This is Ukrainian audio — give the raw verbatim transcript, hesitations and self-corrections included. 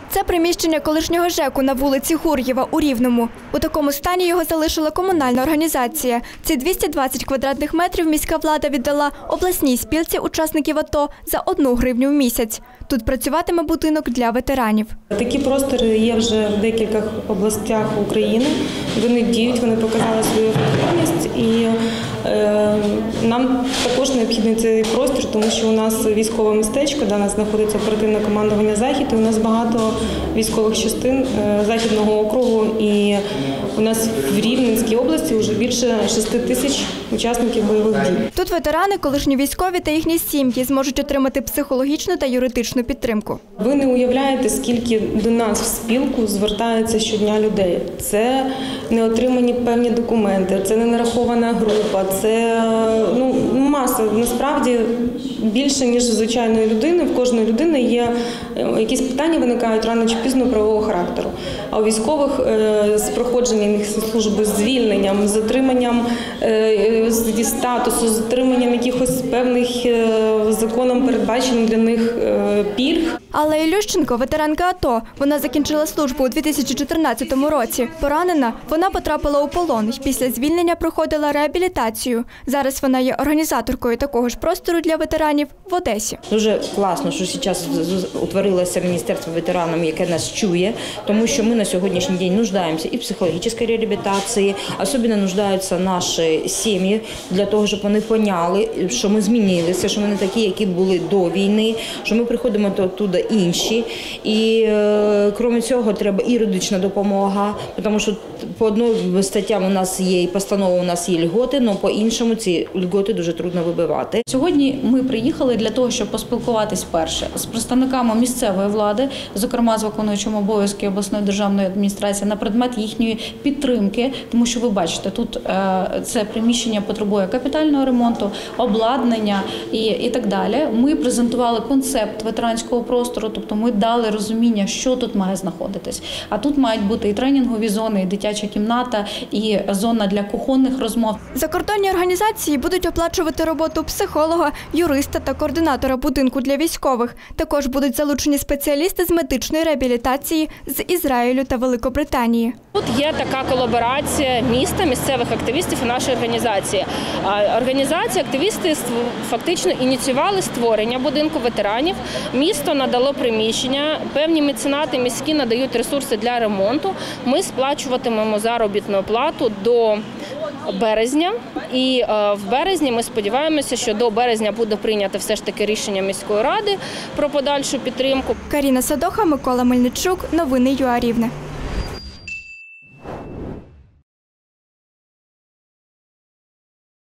Це приміщення колишнього ЖЕКу на вулиці Гур'єва у Рівному. У такому стані його залишила комунальна організація. Ці двісті двадцять квадратних метрів міська влада віддала обласній спілці учасників АТО за одну гривню в місяць. Тут працюватиме будинок для ветеранів. Такі простори є вже в декількох областях України. Вони діють, вони показали свою ефективність. І е, нам також необхідний цей простір, тому що у нас військове містечко, де у нас знаходиться оперативне командування «Захід», і у нас багато військових частин е, Західного округу. І у нас в Рівненській області вже більше шести тисяч учасників бойових дій. Тут ветерани, колишні військові та їхні сім'ї зможуть отримати психологічну та юридичну підтримку. Ви не уявляєте, скільки до нас в спілку звертається щодня людей. Це не отримані певні документи, це не нарахована група, це ну, маса. Насправді більше, ніж звичайної людини. В кожної людини є якісь питання, виникають рано чи пізно правового характеру. А у військових з проходженням їх служби, з звільненням, з отриманням зі статусу, з отриманням якихось певних законом передбачених для них пільг. Алла Ілющенко – ветеранка АТО. Вона закінчила службу у дві тисячі чотирнадцятому році. Поранена, вона потрапила у полон і після звільнення проходила реабілітацію. Зараз вона є організаторкою такого ж простору для ветеранів в Одесі. Дуже класно, що зараз утворилося Міністерство ветеранів, яке нас чує, тому що ми на сьогоднішній день нуждаємося і в психологічній реабілітації, особливо нуждаються наші сім'ї для того, щоб вони поняли, що ми змінилися, що ми не такі, які були до війни, що ми приходимо туди інші. І крім цього, треба і юридична допомога, тому що по одним статтям у нас є і постанова, у нас є льготи, але по іншому ці льготи дуже трудно вибивати. Сьогодні ми приїхали для того, щоб поспілкуватись перше з представниками місцевої влади, зокрема з виконуючим обов'язки обласної державної адміністрації, на предмет їхньої підтримки, тому що ви бачите, тут це приміщення потребує капітального ремонту, обладнання і, і так далі. Ми презентували концепт ветеранського простору, тобто ми дали розуміння, що тут має знаходитись. А тут мають бути і тренінгові зони, і дитяча кімната, і зона для кухонних розмов. Закордонні організації будуть оплачувати роботу психолога, юриста та координатора будинку для військових. Також будуть залучені спеціалісти з медичної реабілітації з Ізраїлю та Великобританії. Тут є така колаборація міста, місцевих активістів і нашої організації. Організації, активісти фактично ініціювали створення будинку ветеранів. Місто надало приміщення, певні меценати міські надають ресурси для ремонту. Ми сплачуватимемо заробітну плату до березня. І в березні ми сподіваємося, що до березня буде прийнято все ж таки рішення міської ради про подальшу підтримку. Каріна Садоха, Микола Мельничук. Новини ЮА Рівне.